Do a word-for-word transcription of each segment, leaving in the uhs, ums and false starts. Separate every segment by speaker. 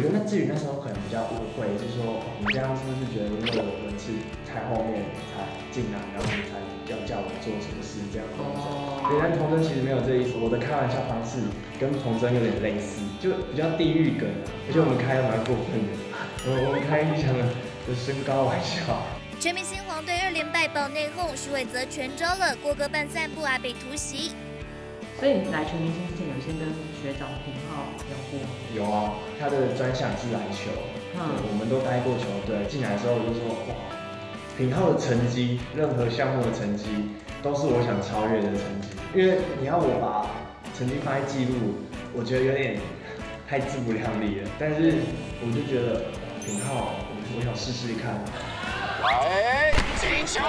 Speaker 1: 得那至于那时候可能比较误会，就是说你这样是不是觉得因为我人是太后面才进来，然后你才要叫我做什么事这样子？哦。对，但童真其实没有这意思，我的开玩笑方式跟童真有点类似，就比较地狱梗，而且我们开的蛮过分的，我我们开一场的身高玩笑。
Speaker 2: 全明星黄队二连败爆内讧，徐伟泽全招了，郭哥办散步啊被突袭。
Speaker 3: 所以你来全明星之前，有先跟学长廷浩聊过吗？
Speaker 1: 有啊，他的专项是篮球，嗯，我们都待过球队。进来的时候我就说，哇，廷浩的成绩，任何项目的成绩都是我想超越的成绩。因为你要我把成绩放在记录，我觉得有点太自不量力了。但是我就觉得廷浩，我想试试看。
Speaker 4: 来，进球！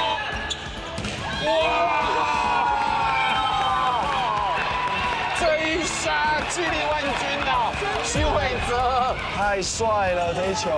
Speaker 4: 哇！这一杀激励万钧啊！徐伟泽太帅了，这一球。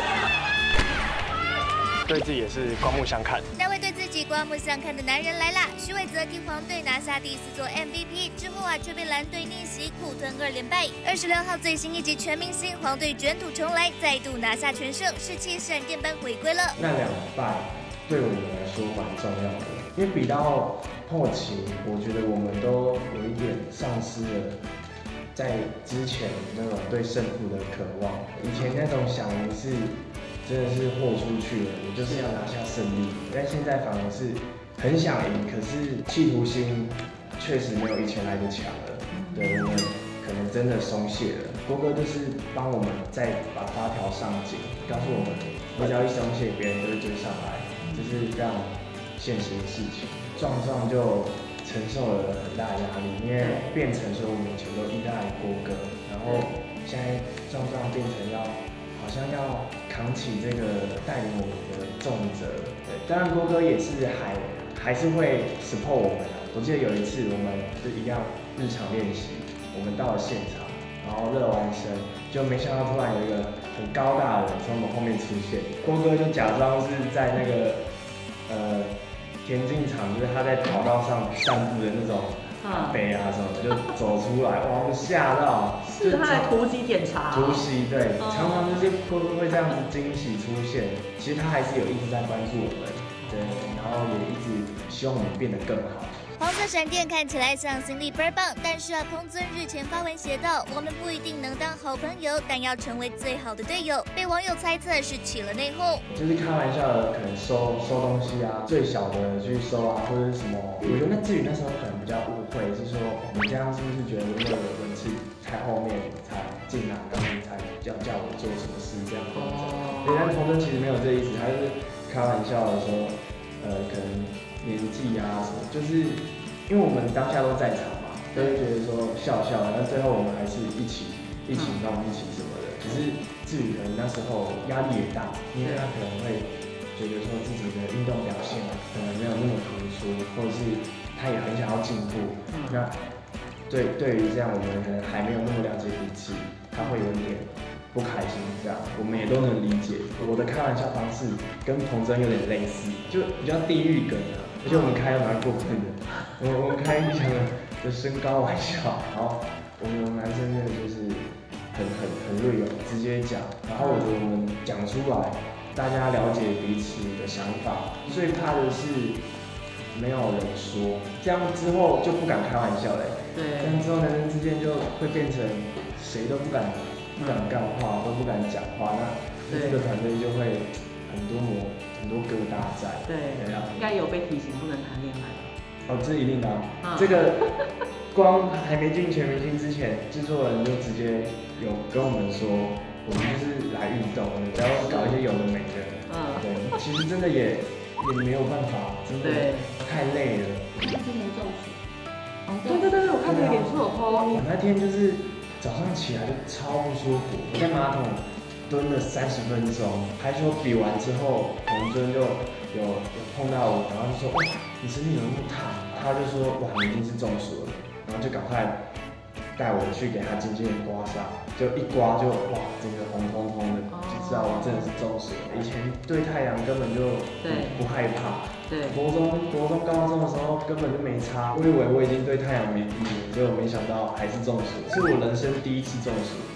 Speaker 4: 对自己也是刮目相看。
Speaker 2: 那位对自己刮目相看的男人来啦！徐伟泽替黄队拿下第四座 M V P 之后啊，却被蓝队逆袭，苦吞二连败。二十六号最新一集全明星，黄队卷土重来，再度拿下全胜，士气闪电般回归了。
Speaker 1: 那两败对我们来说蛮重要的，因为比到后期，我觉得我们都有一点丧失了在之前那种对胜负的渴望。以前那种想赢是真的是豁出去了，你就是要拿下胜利。但现在反而是很想赢，可是企图心确实没有以前来的强了。对，我们可能真的松懈了。郭哥就是帮我们再把发条上紧，告诉我们，你只要一松懈，别人就会追上来，这是非常现实的事情。壮壮就承受了很大压力，因为变成说我们以前都依赖郭哥，然后现在壮壮变成要。好像要扛起这个带领我们的重责，对，当然郭哥也是还还是会 support 我们的。我记得有一次我们就一样日常练习，我们到了现场，然后热完身，就没想到突然有一个很高大的人从我们后面出现，郭哥就假装是在那个呃田径场，就是他在跑道上散步的那种。阿北啊什么就走出来，哇！我们吓到，
Speaker 3: 是他来突击检查。
Speaker 1: 突袭对，嗯、常常就是会不会这样子惊喜出现？其实他还是有一直在关注我们，对，然后也一直希望我们变得更好。
Speaker 2: 黄色闪电看起来像心力倍儿棒，但是啊，彭尊日前发文写道：“我们不一定能当好朋友，但要成为最好的队友。”被网友猜测是起了内讧，
Speaker 1: 就是开玩笑的，可能收收东西啊，最小的去收啊，或者是什么。我觉得那至于那时候可能比较误会，是说你这样是不是觉得因为我人是太后面才进来，然后你才要叫我做什么事这样子？哦。但童真其实没有这意思，他就是开玩笑的说，呃，可能。年纪啊什么，就是因为我们当下都在场嘛，都会觉得说笑笑，然后最后我们还是一起一起弄一起什么的。可是至于可能那时候压力也大，因为他可能会觉得说自己的运动表现可能没有那么突出，或者是他也很想要进步。那对对于这样我们可能还没有那么了解彼此，他会有一点不开心，这样我们也都能理解。我的开玩笑方式跟童真有点类似，就比较地狱梗啊。而且我们开的蛮过分的，我我们开一场的身高玩笑，然后我们男生真的就是很很很锐勇，直接讲，然后我觉得我们讲出来，大家了解彼此的想法。最怕的是没有人说，这样之后就不敢开玩笑嘞。对，这样之后男生之间就会变成谁都不敢不敢干话，都不敢讲话，那这个团队就会很多磨。很多疙瘩在，
Speaker 3: 对，对啊，应该有被提醒不能谈恋爱吧？
Speaker 1: 哦，这一定的、啊。嗯、这个光还没进全明星之前，制作人就直接有跟我们说，我们就是来运动的，不要搞一些有的没的。嗯，对，其实真的也也没有办法，真的太累了。
Speaker 3: 今年中暑。哦，对对对，我看你脸书有 po。
Speaker 1: 我那天就是早上起来就超不舒服，我在马桶。蹲了三十分钟，排球比完之后，洪尊就有有碰到我，然后就说：“哇，你身体怎么那么烫？”他就说：“哇，你一定是中暑了。”然后就赶快带我去给他轻轻的刮痧，就一刮就哇，整个红彤彤的，就知道我真的是中暑了。以前对太阳根本就不害怕，对，国中国中高中的时候根本就没差，我以为我已经对太阳没敌了，结果没想到还是中暑，是我人生第一次中暑。